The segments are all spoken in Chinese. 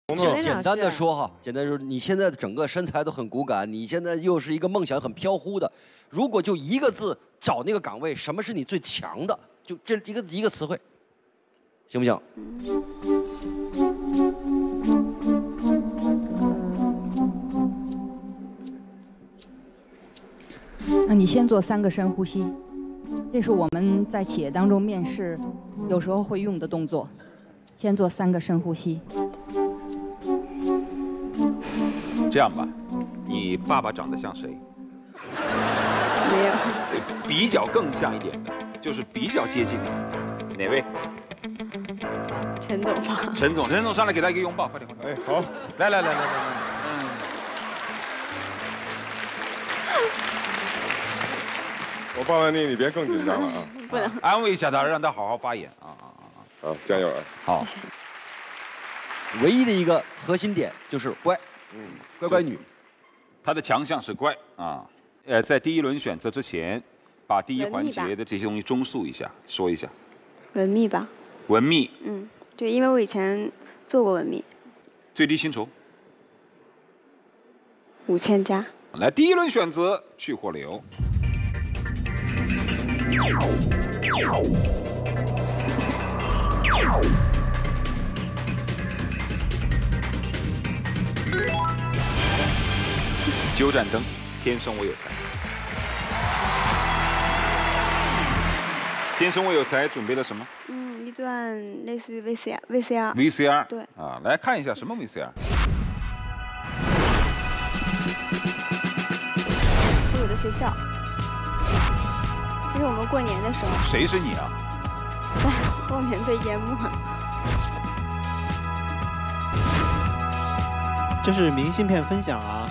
简单的说哈，简单说，你现在的整个身材都很骨感，你现在又是一个梦想很飘忽的，如果就一个字找那个岗位，什么是你最强的？就这一个词汇，行不行？ 那你先做3个深呼吸，这是我们在企业当中面试有时候会用的动作。先做3个深呼吸。 这样吧，你爸爸长得像谁？ 没有。 比较更像一点的，就是比较接近的，哪位？ 陈总吧。 陈总上来给他一个拥抱，快点！ 哎，好， 来。 我抱完你别更紧张了啊！ 不能。 安慰一下他，让他好好发言啊！ 好，加油啊！ 好。 唯一的一个核心点就是乖，乖女。 她的强项是乖啊。在第1轮选择之前，把第1环节的这些东西综述一下，说一下。 文秘吧。 文秘。 对，因为我以前做过文秘。 最低薪酬 ？5000加。 来，第1轮选择去或留。9盏灯，天生我有才。天生我有才准备了什么？ 一段类似于 VCR。 VCR。 对。 啊，来看一下什么 VCR。 是我的学校。这是我们过年的时候。 谁是你啊？ 后面被淹没了。 这是明信片分享啊。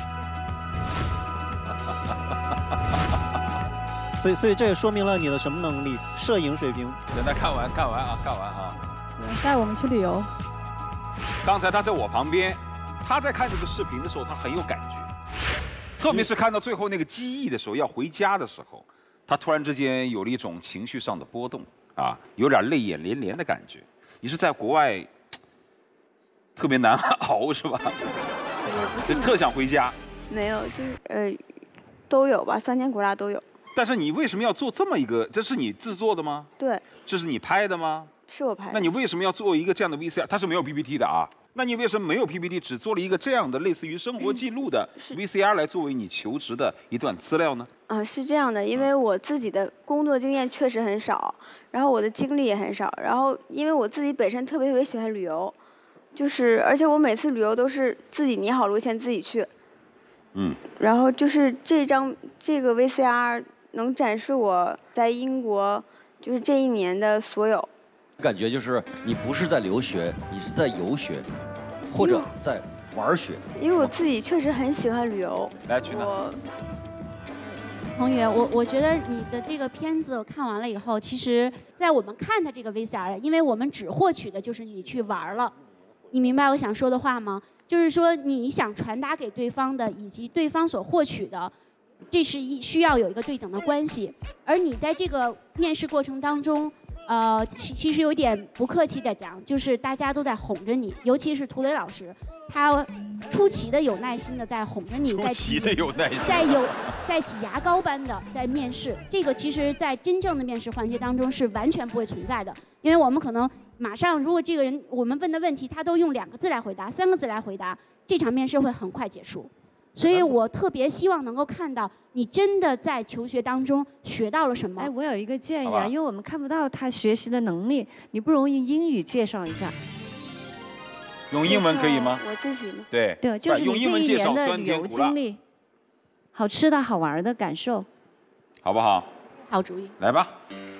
所以这也说明了你的什么能力？摄影水平。 等他看完啊。 带我们去旅游。 刚才他在我旁边，他在看这个视频的时候，他很有感觉，特别是看到最后那个机翼的时候，要回家的时候，他突然之间有了一种情绪上的波动啊，有点泪眼连连的感觉。你是在国外特别难熬是吧？就特想回家。 没有，就是都有吧，酸甜苦辣都有。 但是你为什么要做这么一个？这是你制作的吗？ 对。 这是你拍的吗？ 是我拍的。 那你为什么要做一个这样的 VCR？ 它是没有 PPT 的啊。那你为什么没有 PPT， 只做了一个这样的类似于生活记录的 VCR 来作为你求职的一段资料呢？ 是这样的，因为我自己的工作经验确实很少，然后我的经历也很少，然后因为我自己本身特别喜欢旅游，而且我每次旅游都是自己拟好路线自己去。然后就是这个 VCR 能展示我在英国就是这1年的所有。 感觉就是你不是在留学，你是在游学，或者在玩学。 因为我自己确实很喜欢旅游。 来，去哪？ 宏宇，我觉得你的这个片子我看完了以后，其实在我们看它这个 VCR， 因为我们只获取的就是你去玩了，你明白我想说的话吗？就是说你想传达给对方的，以及对方所获取的，这是需要有一个对等的关系。而你在这个面试过程当中，其实有点不客气的讲，就是大家都在哄着你，尤其是涂磊老师，他出奇的有耐心的在哄着你， 出奇的有耐心， 在挤牙膏般的在面试。这个其实，在真正的面试环节当中是完全不会存在的，因为我们可能马上，如果这个人我们问的问题，他都用2个字来回答，3个字来回答，这场面试会很快结束。所以我特别希望能够看到你真的在求学当中学到了什么。 我有一个建议啊，因为我们看不到他学习的能力，你不如用英语介绍一下。 用英文可以吗？ 我自己吗？ 对， 就是你这1年的旅游经历，好吃的好玩的感受， 好不好？ 好主意。 来吧。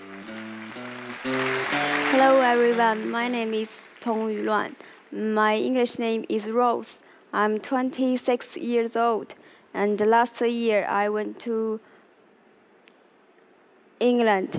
Hello everyone, my name is Tong Yulan. My English name is Rose. I'm 26 years old, and last year I went to England.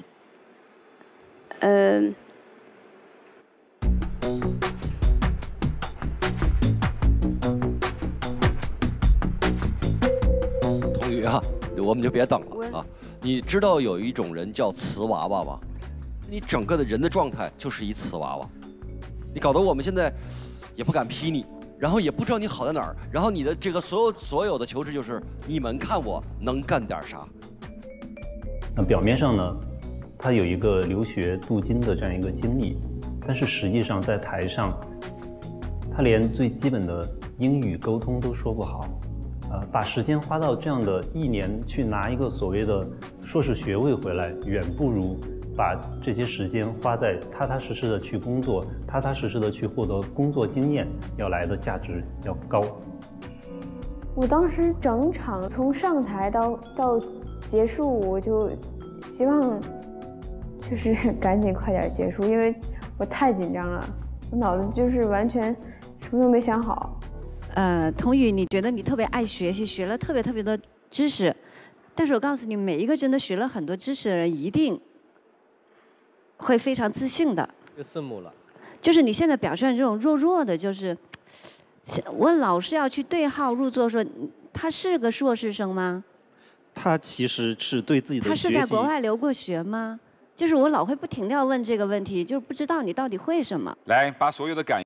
童宇啊，我们就别等了啊！你知道有一种人叫瓷娃娃吗？你整个的人的状态就是一瓷娃娃，你搞得我们现在也不敢批你。 然后也不知道你好在哪儿，然后你的这个所有的求职就是你们看我能干点啥。 那表面上呢，他有一个留学镀金的这样一个经历，但是实际上在台上，他连最基本的英语沟通都说不好。把时间花到这样的1年去拿一个所谓的硕士学位回来，远不如把这些时间花在踏踏实实的去工作，踏踏实实的去获得工作经验，要来的价值要高。 我当时整场从上台到结束，我就希望就是赶紧快点结束，因为我太紧张了，我脑子就是完全什么都没想好。 童宇，你觉得你特别爱学习，学了特别多知识，但是我告诉你，每一个真的学了很多知识的人，一定会非常自信的。 就圣母了。 就是你现在表现这种弱的，就是我老是要去对号入座说，他是个硕士生吗？ 他其实是对自己的他学习。 是在国外留过学吗？就是我老会不停地要问这个问题，就是不知道你到底会什么。 来，把所有的感